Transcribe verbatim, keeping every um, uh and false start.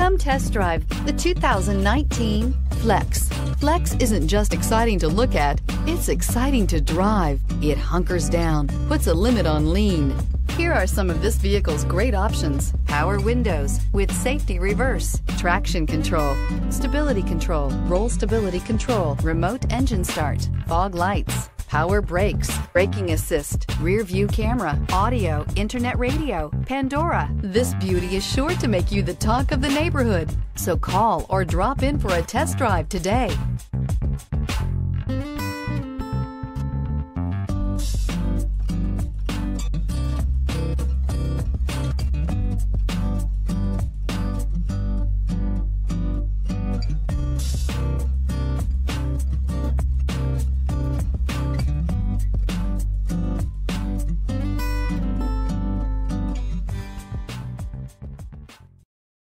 Come test drive the two thousand nineteen Flex. Flex isn't just exciting to look at, it's exciting to drive. It hunkers down, puts a limit on lean. Here are some of this vehicle's great options: power windows with safety reverse, traction control, stability control, roll stability control, remote engine start, fog lights, power brakes, braking assist, rear view camera, audio, internet radio, Pandora. This beauty is sure to make you the talk of the neighborhood. So call or drop in for a test drive today.